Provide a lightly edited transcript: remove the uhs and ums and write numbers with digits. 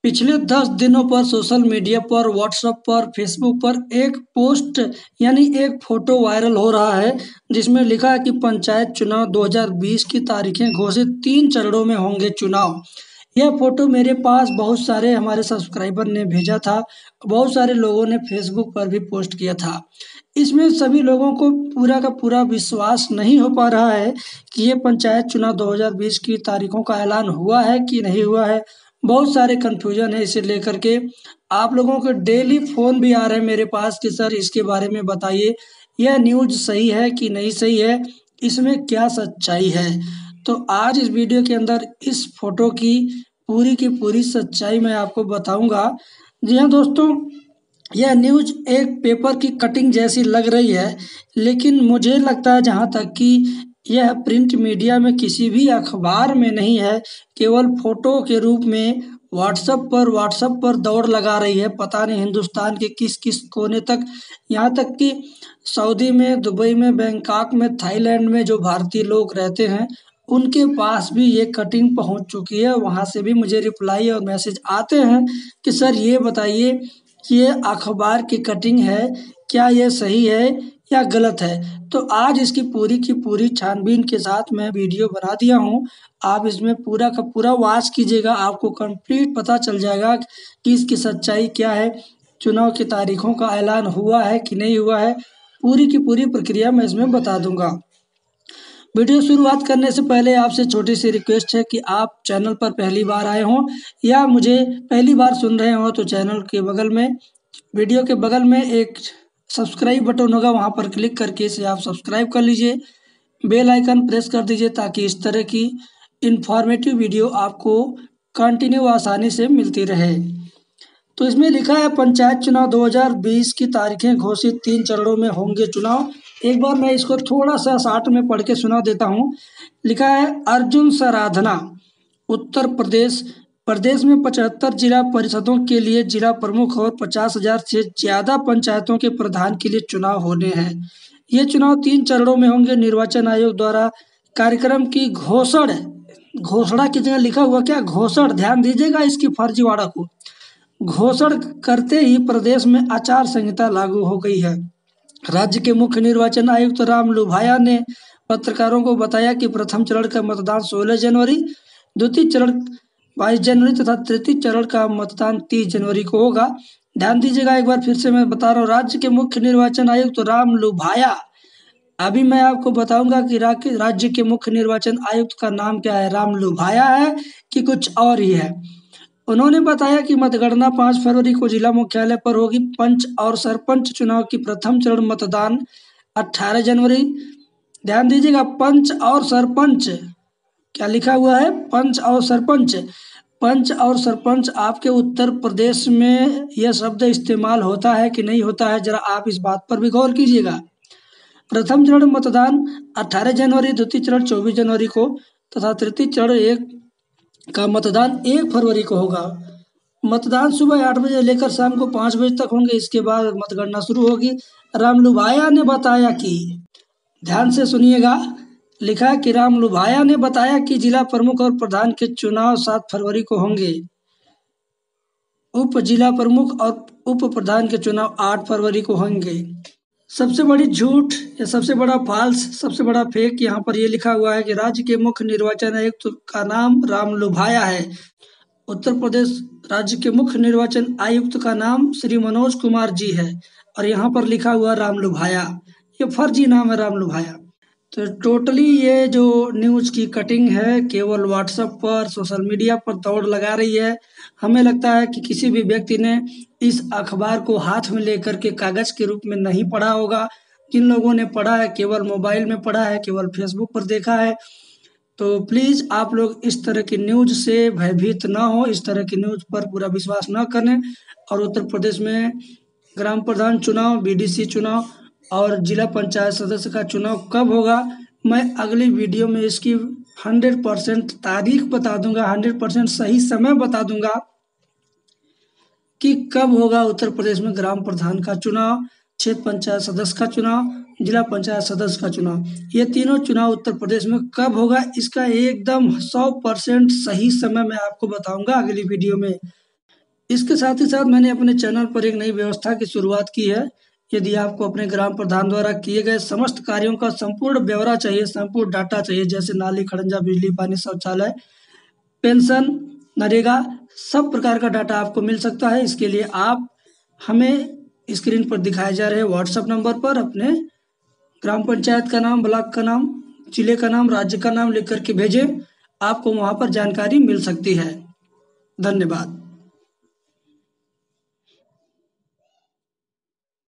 पिछले 10 दिनों पर सोशल मीडिया पर, व्हाट्सएप पर, फेसबुक पर एक पोस्ट यानी एक फोटो वायरल हो रहा है जिसमें लिखा है कि पंचायत चुनाव 2020 की तारीखें घोषित, 3 चरणों में होंगे चुनाव। यह फोटो मेरे पास बहुत सारे हमारे सब्सक्राइबर ने भेजा था, बहुत सारे लोगों ने फेसबुक पर भी पोस्ट किया था। इसमें सभी लोगों को पूरा का पूरा विश्वास नहीं हो पा रहा है कि ये पंचायत चुनाव 2020 की तारीखों का ऐलान हुआ है कि नहीं हुआ है। बहुत सारे कन्फ्यूजन है इसे लेकर के। आप लोगों के डेली फ़ोन भी आ रहे हैं मेरे पास कि सर इसके बारे में बताइए, यह न्यूज़ सही है कि नहीं सही है, इसमें क्या सच्चाई है। तो आज इस वीडियो के अंदर इस फोटो की पूरी सच्चाई मैं आपको बताऊंगा। जी हाँ दोस्तों, यह न्यूज़ एक पेपर की कटिंग जैसी लग रही है, लेकिन मुझे लगता है जहाँ तक कि यह प्रिंट मीडिया में किसी भी अखबार में नहीं है, केवल फोटो के रूप में व्हाट्सएप पर दौड़ लगा रही है। पता नहीं हिंदुस्तान के किस किस कोने तक, यहाँ तक कि सऊदी में, दुबई में, बैंकॉक में, थाईलैंड में जो भारतीय लोग रहते हैं उनके पास भी ये कटिंग पहुंच चुकी है। वहां से भी मुझे रिप्लाई और मैसेज आते हैं कि सर ये बताइए ये अखबार की कटिंग है, क्या ये सही है या गलत है। तो आज इसकी पूरी की पूरी छानबीन के साथ मैं वीडियो बना दिया हूँ। आप इसमें पूरा का पूरा वॉच कीजिएगा, आपको कंप्लीट पता चल जाएगा कि इसकी सच्चाई क्या है, चुनाव की तारीखों का ऐलान हुआ है कि नहीं हुआ है। पूरी की पूरी प्रक्रिया मैं इसमें बता दूंगा। वीडियो शुरुआत करने से पहले आपसे छोटी सी रिक्वेस्ट है कि आप चैनल पर पहली बार आए हों या मुझे पहली बार सुन रहे हो तो चैनल के बगल में, वीडियो के बगल में एक सब्सक्राइब बटन होगा, वहां पर क्लिक करके इसे आप सब्सक्राइब कर लीजिए। बेल आइकन प्रेस कर दीजिए ताकि इस तरह की इंफॉर्मेटिव वीडियो आपको कंटिन्यू आसानी से मिलती रहे। तो इसमें लिखा है पंचायत चुनाव 2020 की तारीखें घोषित, 3 चरणों में होंगे चुनाव। एक बार मैं इसको थोड़ा सा शार्ट में पढ़ के सुना देता हूँ। लिखा है अर्जुन सराधना, उत्तर प्रदेश। प्रदेश में 75 जिला परिषदों के लिए जिला प्रमुख और 50,000 से ज्यादा पंचायतों के प्रधान के लिए चुनाव होने हैं। ये चुनाव 3 चरणों में होंगे। निर्वाचन आयोग द्वारा कार्यक्रम की घोषणा की जगह लिखा हुआ क्या, घोषण, ध्यान दीजिएगा इसकी फर्जीवाड़ा को। घोषण करते ही प्रदेश में आचार संहिता लागू हो गई है। राज्य के मुख्य निर्वाचन आयुक्त राम लुभाया ने पत्रकारों को बताया कि प्रथम चरण का मतदान 16 जनवरी, द्वितीय चरण 22 जनवरी तथा तृतीय चरण का मतदान 30 जनवरी को होगा। ध्यान दीजिएगा, एक बार फिर से मैं बता रहा हूँ, राज्य के मुख्य निर्वाचन आयुक्त राम लुभाया। अभी मैं आपको बताऊंगा कि राज्य के मुख्य निर्वाचन आयुक्त का नाम क्या है, राम लुभाया है कि कुछ और ही है। उन्होंने बताया कि मतगणना 5 फरवरी को जिला मुख्यालय पर होगी। पंच और सरपंच चुनाव की प्रथम चरण मतदान 18 जनवरी। ध्यान दीजिएगा, पंच और सरपंच, क्या लिखा हुआ है, पंच और सरपंच। पंच और सरपंच आपके उत्तर प्रदेश में यह शब्द इस्तेमाल होता है कि नहीं होता है, जरा आप इस बात पर भी गौर कीजिएगा। प्रथम चरण मतदान 18 जनवरी, द्वितीय चरण 24 जनवरी को तथा तृतीय चरण का मतदान 1 फरवरी को होगा। मतदान सुबह 8 बजे लेकर शाम को 5 बजे तक होंगे। इसके बाद मतगणना शुरू होगी। राम लुभाया ने बताया कि, ध्यान से सुनिएगा, लिखा है कि राम लुभाया ने बताया कि जिला प्रमुख और प्रधान के चुनाव 7 फरवरी को होंगे। उप जिला प्रमुख और उप प्रधान के चुनाव 8 फरवरी को होंगे। सबसे बड़ी झूठ या सबसे बड़ा फॉल्स, सबसे बड़ा फेक यहाँ पर ये लिखा हुआ है कि राज्य के मुख्य निर्वाचन आयुक्त का नाम राम लुभाया है। उत्तर प्रदेश राज्य के मुख्य निर्वाचन आयुक्त का नाम श्री मनोज कुमार जी है और यहाँ पर लिखा हुआ राम लुभाया। ये फर्जी नाम है राम लुभाया। तो टोटली ये जो न्यूज़ की कटिंग है केवल व्हाट्सएप पर, सोशल मीडिया पर दौड़ लगा रही है। हमें लगता है कि किसी भी व्यक्ति ने इस अखबार को हाथ में लेकर के कागज के रूप में नहीं पढ़ा होगा। जिन लोगों ने पढ़ा है केवल मोबाइल में पढ़ा है, केवल फेसबुक पर देखा है। तो प्लीज़ आप लोग इस तरह की न्यूज़ से भयभीत ना हो, इस तरह की न्यूज़ पर पूरा विश्वास ना करें। और उत्तर प्रदेश में ग्राम प्रधान चुनाव, बीडीसी चुनाव और जिला पंचायत सदस्य का चुनाव कब होगा, मैं अगली वीडियो में इसकी 100% तारीख बता दूंगा, 100% सही समय बता दूंगा कि कब होगा उत्तर प्रदेश में ग्राम प्रधान का चुनाव, क्षेत्र पंचायत सदस्य का चुनाव, जिला पंचायत सदस्य का चुनाव। ये तीनों चुनाव उत्तर प्रदेश में कब होगा, इसका एकदम 100% सही समय मैं आपको बताऊंगा अगली वीडियो में। इसके साथ ही साथ मैंने अपने चैनल पर एक नई व्यवस्था की शुरुआत की है। यदि आपको अपने ग्राम प्रधान द्वारा किए गए समस्त कार्यों का संपूर्ण ब्यौरा चाहिए, संपूर्ण डाटा चाहिए, जैसे नाली, खड़ंजा, बिजली, पानी, शौचालय, पेंशन, नरेगा, सब प्रकार का डाटा आपको मिल सकता है। इसके लिए आप हमें स्क्रीन पर दिखाए जा रहे व्हाट्सएप नंबर पर अपने ग्राम पंचायत का नाम, ब्लॉक का नाम, जिले का नाम, राज्य का नाम लिख करके भेजें। आपको वहाँ पर जानकारी मिल सकती है। धन्यवाद।